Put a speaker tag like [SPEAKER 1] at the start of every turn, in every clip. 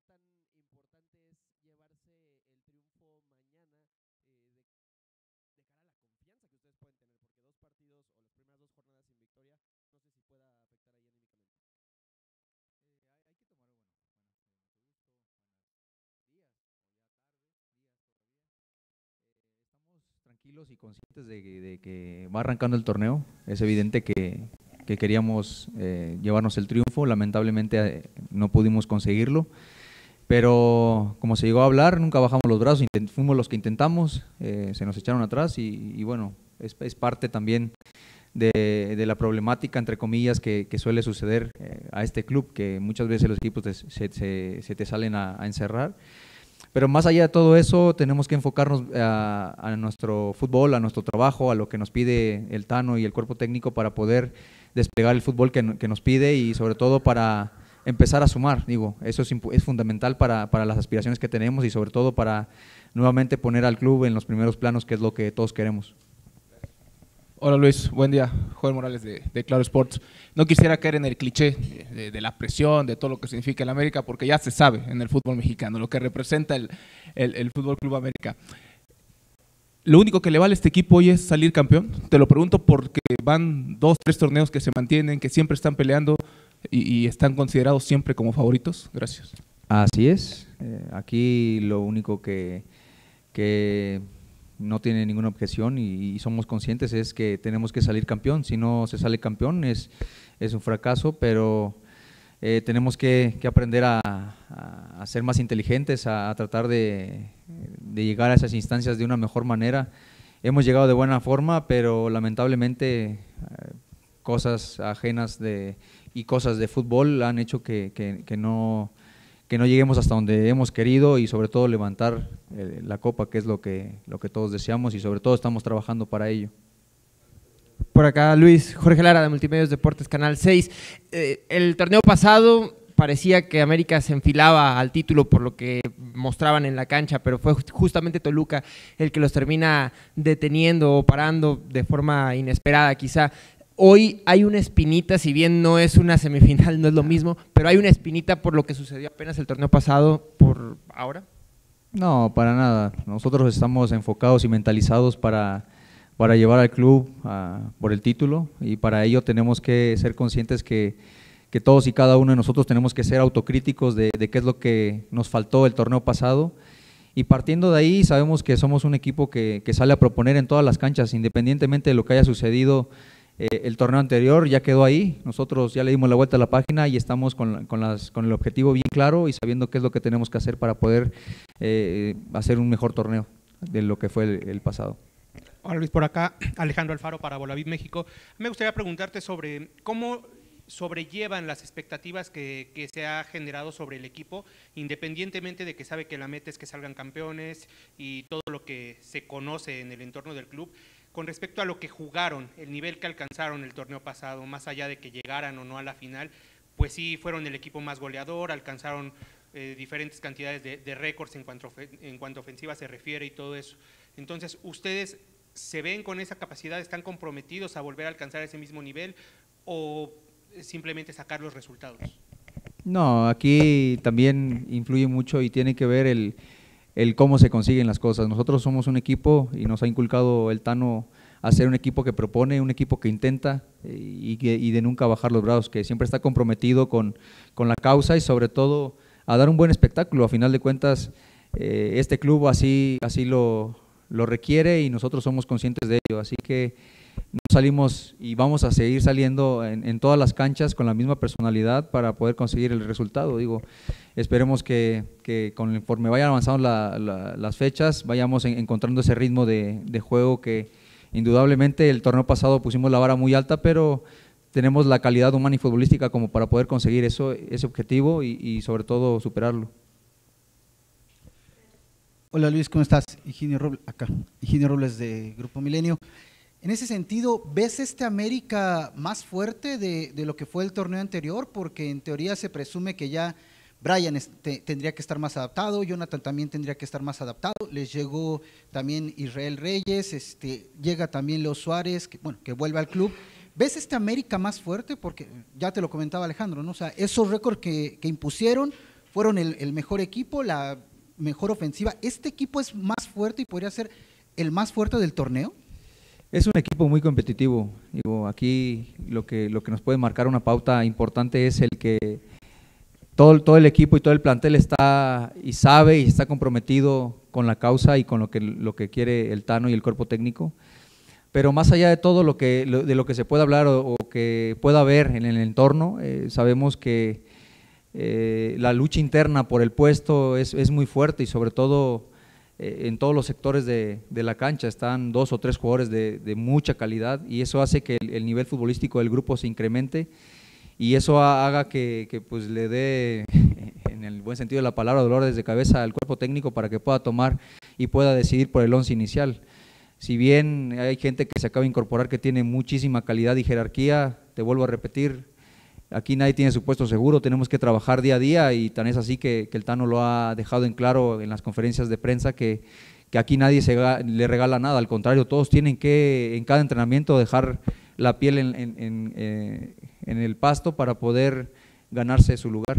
[SPEAKER 1] tan importante es llevarse el triunfo mañana de cara a la confianza que ustedes pueden tener? Porque dos partidos o las primeras dos jornadas sin victoria, no sé si pueda afectar ahí anímicamente.
[SPEAKER 2] Hay que tomar, días estamos tranquilos y conscientes de que va arrancando el torneo. Es evidente que queríamos llevarnos el triunfo, lamentablemente no pudimos conseguirlo, pero como se llegó a hablar, nunca bajamos los brazos, fuimos los que intentamos, se nos echaron atrás y bueno, es parte también de la problemática, entre comillas, que suele suceder a este club, que muchas veces los equipos se te salen a encerrar. Pero más allá de todo eso, tenemos que enfocarnos a nuestro fútbol, a nuestro trabajo, a lo que nos pide el Tano y el cuerpo técnico para poder desplegar el fútbol que nos pide y sobre todo para empezar a sumar. Digo, eso es fundamental para las aspiraciones que tenemos y sobre todo para nuevamente poner al club en los primeros planos, que es lo que todos queremos.
[SPEAKER 3] Hola Luis, buen día. Joel Morales de Claro Sports. No quisiera caer en el cliché de la presión, de todo lo que significa el América, porque ya se sabe en el fútbol mexicano lo que representa el Fútbol Club América. ¿Lo único que le vale a este equipo hoy es salir campeón? Te lo pregunto porque van 2, 3 torneos que se mantienen, que siempre están peleando y están considerados siempre como favoritos. Gracias.
[SPEAKER 2] Así es. Aquí lo único que no tiene ninguna objeción y somos conscientes es que tenemos que salir campeón. Si no se sale campeón es un fracaso, pero tenemos que aprender a ser más inteligentes, a tratar de llegar a esas instancias de una mejor manera. Hemos llegado de buena forma, pero lamentablemente cosas ajenas y cosas de fútbol han hecho que no lleguemos hasta donde hemos querido y sobre todo levantar la copa, que es lo que todos deseamos y sobre todo estamos trabajando para ello.
[SPEAKER 1] Por acá Luis, Jorge Lara de Multimedios Deportes, Canal 6. El torneo pasado parecía que América se enfilaba al título por lo que mostraban en la cancha, pero fue justamente Toluca el que los termina deteniendo o parando de forma inesperada quizá. Hoy hay una espinita, si bien no es una semifinal, no es lo mismo, pero hay una espinita por lo que sucedió apenas el torneo pasado, por ahora.
[SPEAKER 2] No, para nada. Nosotros estamos enfocados y mentalizados para llevar al club por el título y para ello tenemos que ser conscientes que todos y cada uno de nosotros tenemos que ser autocríticos de qué es lo que nos faltó el torneo pasado y partiendo de ahí sabemos que somos un equipo que sale a proponer en todas las canchas, independientemente de lo que haya sucedido. El torneo anterior ya quedó ahí, nosotros ya le dimos la vuelta a la página y estamos con el objetivo bien claro y sabiendo qué es lo que tenemos que hacer para poder hacer un mejor torneo de lo que fue el pasado.
[SPEAKER 4] Hola Luis, por acá Alejandro Alfaro para Volavid México. Me gustaría preguntarte sobre cómo sobrellevan las expectativas que se ha generado sobre el equipo, independientemente de que sabe que la meta es que salgan campeones y todo lo que se conoce en el entorno del club, con respecto a lo que jugaron, el nivel que alcanzaron el torneo pasado, más allá de que llegaran o no a la final, pues sí fueron el equipo más goleador, alcanzaron diferentes cantidades de récords en cuanto a ofensiva se refiere y todo eso. Entonces, ¿ustedes se ven con esa capacidad, están comprometidos a volver a alcanzar ese mismo nivel o simplemente sacar los resultados?
[SPEAKER 2] No, aquí también influye mucho y tiene que ver el cómo se consiguen las cosas. Nosotros somos un equipo y nos ha inculcado el Tano a ser un equipo que propone, un equipo que intenta y de nunca bajar los brazos, que siempre está comprometido con la causa y sobre todo a dar un buen espectáculo. A final de cuentas, este club así lo requiere y nosotros somos conscientes de ello, así que no salimos y vamos a seguir saliendo en todas las canchas con la misma personalidad para poder conseguir el resultado. Digo, esperemos que conforme vayan avanzando las fechas vayamos encontrando ese ritmo de juego que indudablemente el torneo pasado pusimos la vara muy alta, pero tenemos la calidad humana y futbolística como para poder conseguir ese objetivo y sobre todo superarlo.
[SPEAKER 5] Hola Luis, ¿cómo estás? Higinio Robles, acá, Higinio Robles de Grupo Milenio. En ese sentido, ¿ves este América más fuerte de lo que fue el torneo anterior? Porque en teoría se presume que ya Brian tendría que estar más adaptado, Jonathan también tendría que estar más adaptado, les llegó también Israel Reyes, llega también Leo Suárez, que vuelve al club. ¿Ves este América más fuerte? Porque ya te lo comentaba Alejandro, ¿no? O sea, esos récords que impusieron fueron el mejor equipo, la mejor ofensiva. ¿Este equipo es más fuerte y podría ser el más fuerte del torneo?
[SPEAKER 2] Es un equipo muy competitivo. Digo, aquí lo que nos puede marcar una pauta importante es el que todo el equipo y todo el plantel está y sabe y está comprometido con la causa y con lo que quiere el Tano y el cuerpo técnico. Pero más allá de todo de lo que se pueda hablar o que pueda haber en el entorno, sabemos que la lucha interna por el puesto es muy fuerte y sobre todo en todos los sectores de la cancha están 2 o 3 jugadores de mucha calidad y eso hace que el nivel futbolístico del grupo se incremente y eso haga que pues le dé, en el buen sentido de la palabra, dolores de cabeza al cuerpo técnico para que pueda tomar y pueda decidir por el once inicial. Si bien hay gente que se acaba de incorporar que tiene muchísima calidad y jerarquía, te vuelvo a repetir, aquí nadie tiene su puesto seguro, tenemos que trabajar día a día y tan es así que el Tano lo ha dejado en claro en las conferencias de prensa que aquí nadie le regala nada, al contrario, todos tienen que en cada entrenamiento dejar la piel en el pasto para poder ganarse su lugar.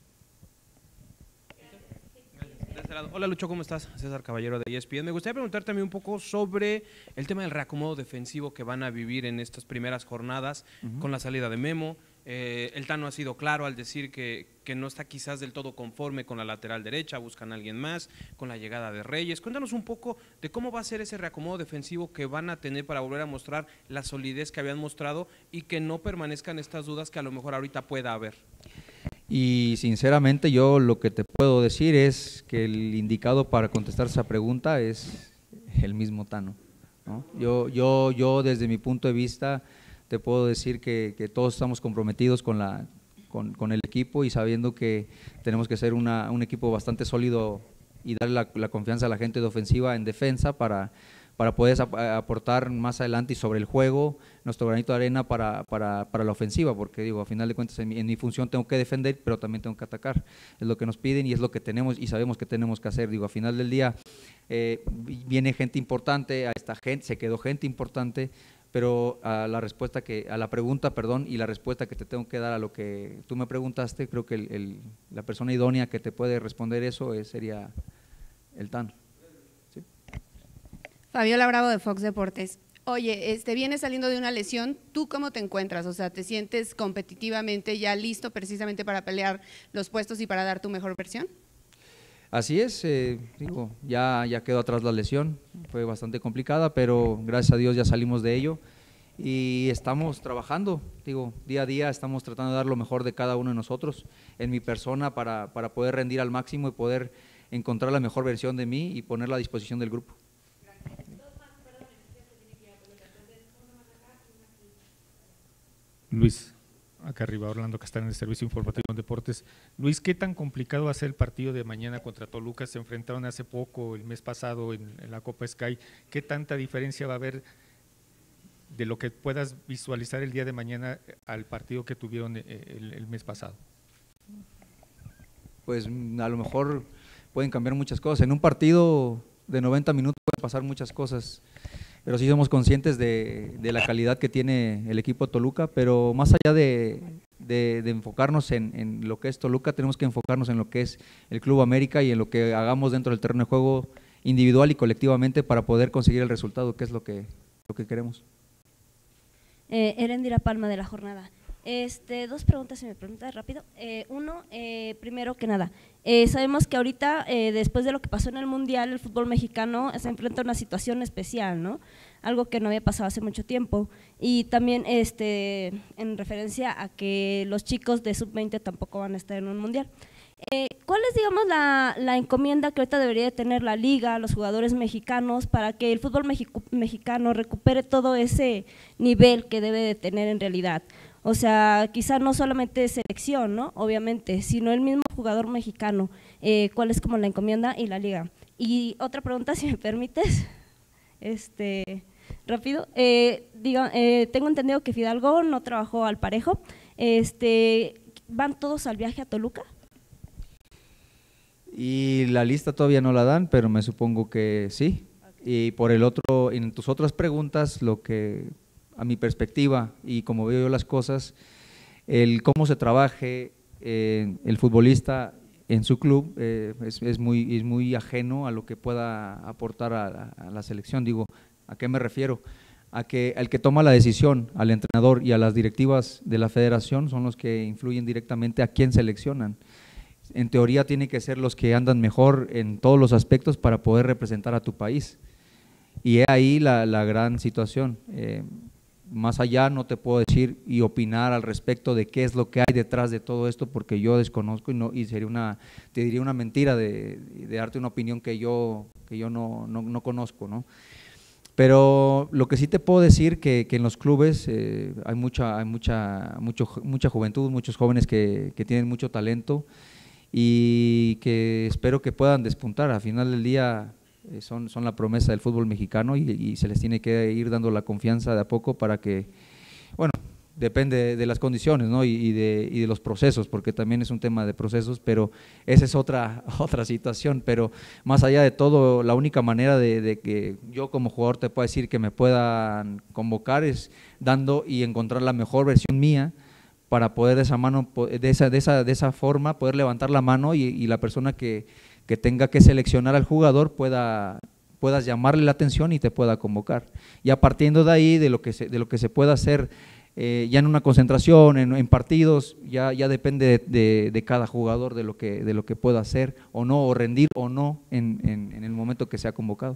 [SPEAKER 6] Hola Lucho, ¿cómo estás? César Caballero de ESPN. Me gustaría preguntarte también un poco sobre el tema del reacomodo defensivo que van a vivir en estas primeras jornadas con la salida de Memo. El Tano ha sido claro al decir que no está quizás del todo conforme con la lateral derecha, buscan a alguien más, con la llegada de Reyes. Cuéntanos un poco de cómo va a ser ese reacomodo defensivo que van a tener para volver a mostrar la solidez que habían mostrado y que no permanezcan estas dudas que a lo mejor ahorita pueda haber.
[SPEAKER 2] Y sinceramente yo lo que te puedo decir es que el indicado para contestar esa pregunta es el mismo Tano, ¿no? Yo desde mi punto de vista te puedo decir que todos estamos comprometidos con el equipo y sabiendo que tenemos que ser un equipo bastante sólido y darle la confianza a la gente de ofensiva en defensa para poder aportar más adelante y sobre el juego nuestro granito de arena para la ofensiva, porque digo, a final de cuentas en mi función tengo que defender, pero también tengo que atacar, es lo que nos piden y es lo que tenemos y sabemos que tenemos que hacer. Digo, a final del día viene gente importante, a esta gente, se quedó gente importante, pero a la pregunta y la respuesta que te tengo que dar a lo que tú me preguntaste, creo que la persona idónea que te puede responder eso sería el Tano.
[SPEAKER 7] Fabiola Bravo de Fox Deportes. Oye, vienes saliendo de una lesión, ¿tú cómo te encuentras? O sea, ¿te sientes competitivamente ya listo precisamente para pelear los puestos y para dar tu mejor versión?
[SPEAKER 2] Así es, digo, ya quedó atrás la lesión, fue bastante complicada, pero gracias a Dios ya salimos de ello y estamos trabajando, digo, día a día estamos tratando de dar lo mejor de cada uno de nosotros, en mi persona para poder rendir al máximo y poder encontrar la mejor versión de mí y ponerla a disposición del grupo.
[SPEAKER 8] Luis, acá arriba, Orlando Castaño del Servicio Informativo en Deportes. Luis, ¿qué tan complicado va a ser el partido de mañana contra Toluca? Se enfrentaron hace poco, el mes pasado, en la Copa Sky. ¿Qué tanta diferencia va a haber de lo que puedas visualizar el día de mañana al partido que tuvieron el mes pasado?
[SPEAKER 2] Pues a lo mejor pueden cambiar muchas cosas. En un partido de 90 minutos pueden pasar muchas cosas, pero sí somos conscientes de la calidad que tiene el equipo Toluca, pero más allá de enfocarnos en lo que es Toluca, tenemos que enfocarnos en lo que es el Club América y en lo que hagamos dentro del terreno de juego individual y colectivamente para poder conseguir el resultado, que es lo que queremos.
[SPEAKER 9] Erendira Palma de La Jornada. Dos preguntas, si me preguntas rápido. Uno, primero que nada, sabemos que ahorita, después de lo que pasó en el Mundial, el fútbol mexicano se enfrenta a una situación especial, ¿no? Algo que no había pasado hace mucho tiempo. Y también en referencia a que los chicos de sub-20 tampoco van a estar en un Mundial. ¿Cuál es, digamos, la encomienda que ahorita debería de tener la liga, los jugadores mexicanos, para que el fútbol mexicano recupere todo ese nivel que debe de tener en realidad? O sea, quizá no solamente selección, ¿no? Obviamente, sino el mismo jugador mexicano. ¿Cuál es como la encomienda y la liga? Y otra pregunta, si me permites, rápido. Tengo entendido que Fidalgo no trabajó al parejo. ¿Van todos al viaje a Toluca?
[SPEAKER 2] Y la lista todavía no la dan, pero me supongo que sí. Okay. Y por el otro, en tus otras preguntas, lo que a mi perspectiva y como veo yo las cosas, el cómo se trabaje el futbolista en su club, es muy ajeno a lo que pueda aportar a la selección. Digo, ¿a qué me refiero? A que el que toma la decisión, al entrenador y a las directivas de la federación son los que influyen directamente a quién seleccionan. En teoría tienen que ser los que andan mejor en todos los aspectos para poder representar a tu país. Y es ahí la gran situación. Más allá no te puedo decir y opinar al respecto de qué es lo que hay detrás de todo esto, porque yo desconozco y sería te diría una mentira de darte una opinión que yo no conozco, ¿no? Pero lo que sí te puedo decir que en los clubes hay mucha juventud, muchos jóvenes que tienen mucho talento y que espero que puedan despuntar. Al final del día son la promesa del fútbol mexicano y se les tiene que ir dando la confianza de a poco para que, bueno, depende de las condiciones, ¿no? y de los procesos, porque también es un tema de procesos, pero esa es otra situación. Pero más allá de todo, la única manera de que yo como jugador te pueda decir que me puedan convocar es dando y encontrar la mejor versión mía para poder de esa forma poder levantar la mano y la persona que tenga que seleccionar al jugador puedas llamarle la atención y te pueda convocar. Ya partiendo de ahí, de lo que se pueda hacer ya en una concentración, en partidos, ya depende de cada jugador de lo que pueda hacer o no, o rendir o no en el momento que sea convocado.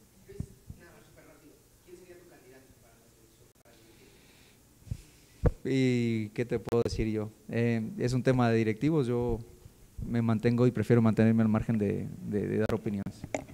[SPEAKER 2] ¿Y qué te puedo decir yo? Es un tema de directivos, yo me mantengo y prefiero mantenerme al margen de dar opiniones.